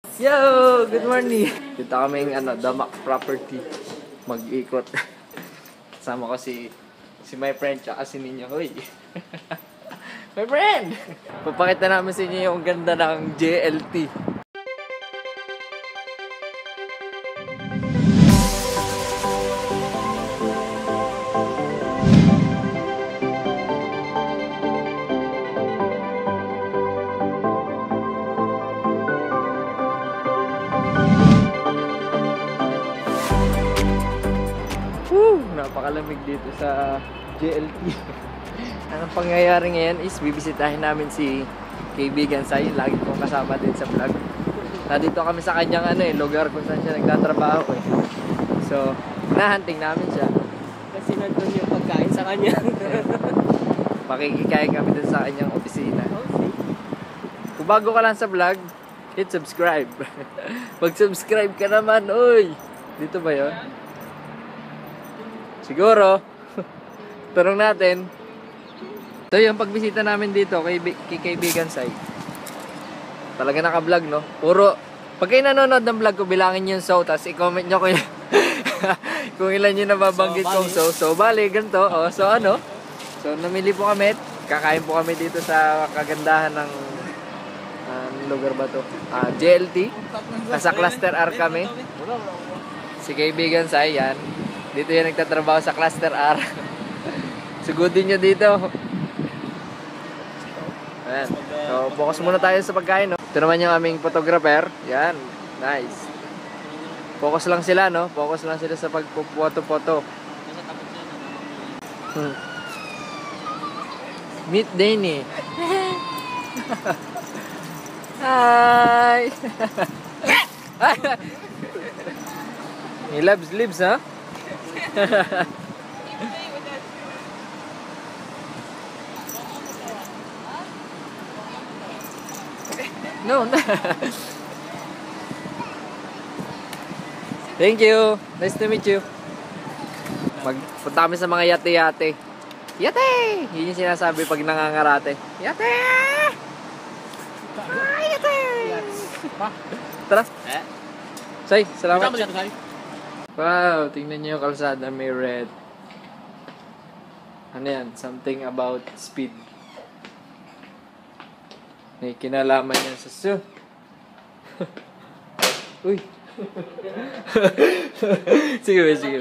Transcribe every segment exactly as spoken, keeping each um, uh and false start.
Yo! Good morning! Dito kaming ano, DAMAC Property. Mag-ikot. Kasama ko si si my friend tsaka si Ninyo. Hoy! My friend! Papakita namin sa inyo yung ganda ng J L T. Napakalamig dito sa J L T. Ang pangyayari ngayon is bibisitahin namin si kaibigan Sai. Lagi kong kasama din sa vlog. Nandito kami sa kanyang ano eh, lugar kung saan siya nagtatrabaho eh. So, nahunting namin siya. Kasi nandun yung pagkain sa kanya. Pakikikain kami dun sa kanyang opisina. Kung bago ka lang sa vlog, hit subscribe. Pag-subscribe ka naman, oy! Dito ba yun? Siguro. Tanong natin. So yung pagbisita namin dito kay, kay kaibigan Sai. Talaga naka-vlog, no? Puro, pag kayo nanonood ng vlog ko, bilangin yung so, tapos i-comment nyo kung, kung ilan yung nababanggit kong so. So, bali, ganito. Oh, so, ano? So, namili po kami. Kakain po kami dito sa kagandahan ng uh, lugar ba to? Uh, J L T. Nasa Cluster R kami. Si kaibigan Sai, yan. Dito yan nagtatrabaho sa Cluster R. Sugudin nyo dito. Ayan. So, focus muna tayo sa pagkain, no? Ito naman yung aming photographer. Yan. Nice. Focus lang sila, no? Focus lang sila sa pag-photo-photo. Hmm. Meet Danny. Hi! He loves lips, ha? No, no. Thank you. Nice to meet you. Magpunta kami sa mga yate-yate. Yate! Yun yung sinasabi pag nangangarate. Yate! Ah, yate! Tara. Say, salamat. Wow, tingnan niyo yung kalsada, may red. Ano yan? Something about speed. May kinalaman yan sa su. Uy. Sige, sige.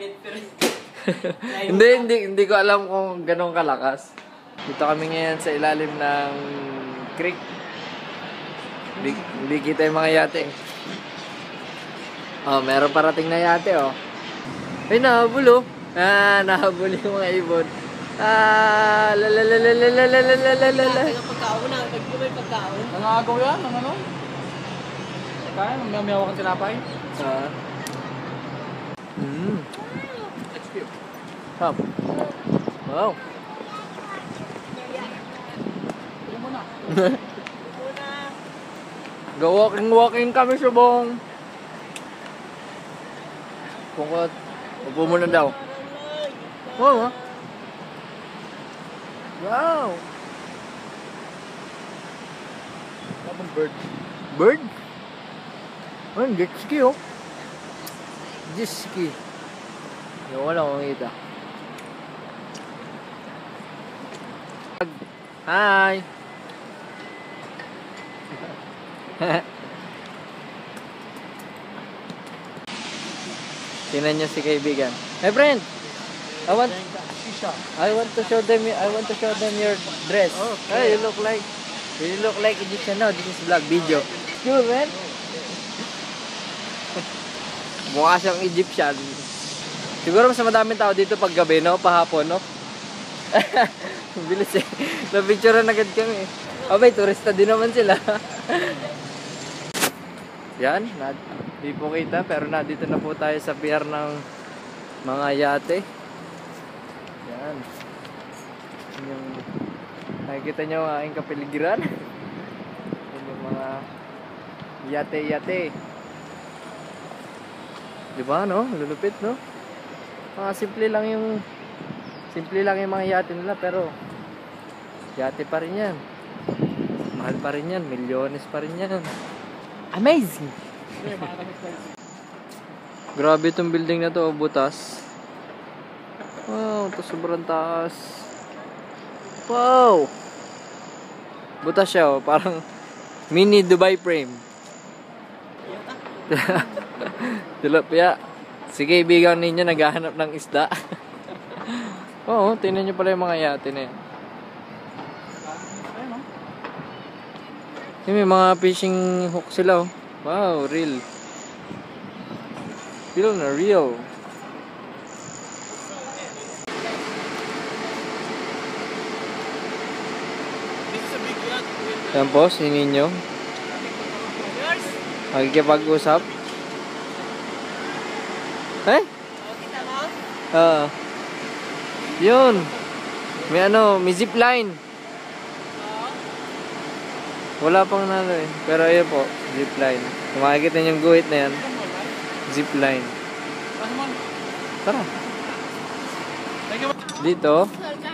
Hindi, hindi, hindi ko alam kung ganun kalakas. Dito kami ngayon sa ilalim ng creek. Hindi, hindi kita yung mga yate. Oh, meron parating na yate, oh. Ay, nahabol, oh. Ah, nahabol yung mga ibon. Ah, la la la la la la la la la la la la. Pagkaon na, may pagkaon. Nangagaw yan, ng ano? Kaya, may-miyawa kang tinapay. Ah. Mmm. Hop. Wow. Ito muna. Go walking walking kami, subong. Pungkot. Upo muna daw. Wow, ha? Wow. Tapos bird. Bird? Oh, jet ski, oh. Jet ski. Yung wala kong kita. Hi! Tingnan niyo si kaibigan. My friend, I want I want to show them I want to show them your dress. Okay. Hey, you look like you look like Egyptian now. This is vlog video. Cool, man. Mukha siyang Egyptian. Siguro mas madaming tao dito pag gabi, no? Pahapon, no? Bilis eh. Na-picturean agad kami. Abay, turista din naman sila. Yan, hindi po kita, pero nandito na po tayo sa pier ng mga yate. Yan. Yung, nakikita nyo ang aking kapiligiran. Yan yung mga yate-yate. Diba, no? Lulupit, no? Mga simple lang yung simple lang yung mga yate nila, pero yate pa rin yan. Mahal pa rin yan, milyones pa rin yan. Amazing! Grabe itong building na to, oh, butas. Wow, ito sobrang taas. Wow! Butas siya, oh, parang mini Dubai frame. Tilapia. Si kaibigan ninyo naghahanap ng isda. Oo, tingnan nyo pala yung mga yate na yan. Yung may mga fishing hook sila, oh. Wow, real. Real na real. Yan po, si Ninyo. Magkikipag-usap. Eh? Ah. Yun. May ano, may zipline. Wala pang nalo eh. Pero ayun po, zipline. Kung makikita niyo yung guhit na yan, zipline. Tara. Dito,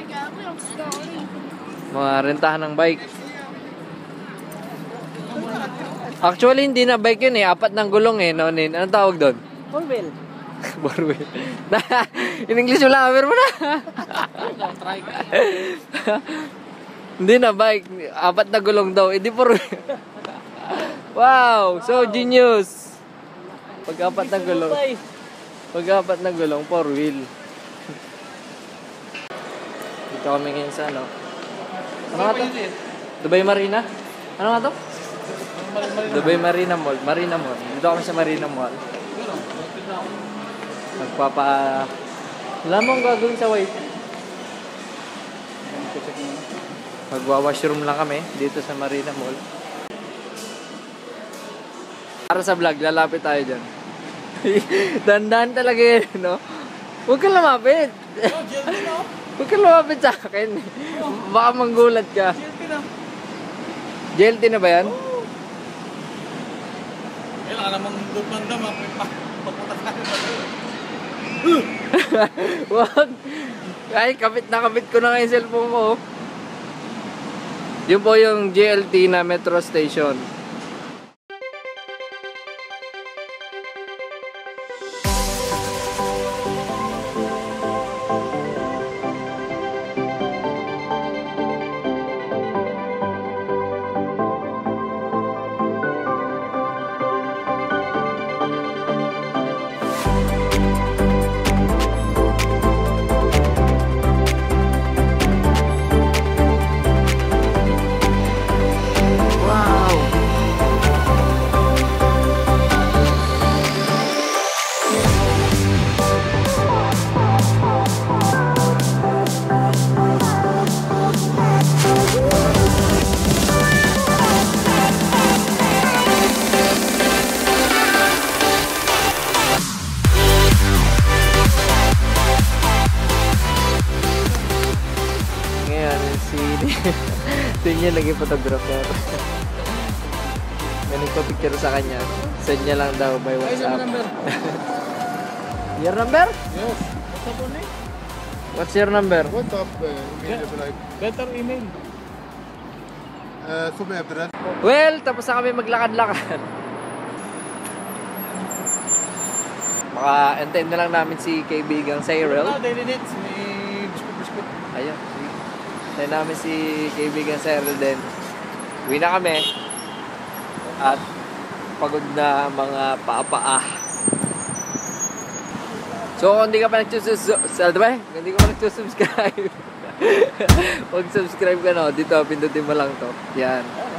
mga rentahan ng bike. Actually, hindi na bike yun eh. Apat ng gulong eh. Noon, anong tawag doon? Four wheel. Four wheel. In English wala, pero mo na. Hindi na bike. Apat na gulong daw. Hindi four wheel. Wow, so genius. Pag apat na gulong. Pag apat na gulong, four wheel. Dito kami ngayon sa ano. Ano nga to? Dubai Marina? Ano nga to? Dubai Marina Mall. Marina Mall. Dito kami sa Marina Mall. Magpapa... Wala mo ang gagawin sa white. Magwa-washroom lang kami dito sa Marina Mall. Para sa vlog, lalapit tayo dyan. Dandan talaga yun, no? Huwag ka lumapit. Huwag ka lumapit sa akin. Baka manggulat ka. G L T na ba yan? Kailangan namang From Damac. Papunta sa akin. Wag. Ay, kapit na kapit ko na nga yung cellphone ko. Yun po yung G L T na metro station. Send niya naging photographer. May nagpa-picture sa kanya. Send niya lang daw by WhatsApp. Your number? Yes. What's up on it? What's your number? What's up? Uh, email yeah. Like, Better email. uh, Super address. Well, tapos na kami maglakad-lakad. Baka antayin na lang namin si kaibigang Cyril. No, daily needs. May biskut-biskut. Ayun. Antayin namin si kaibigang Cyril din. Uwi na kami. At pagod na mga paa-paa. So, kung hindi ka pa nagsusubscribe, hindi ka pa nagsusubscribe, mag-subscribe ka no, dito, pindutin mo lang to. Yan.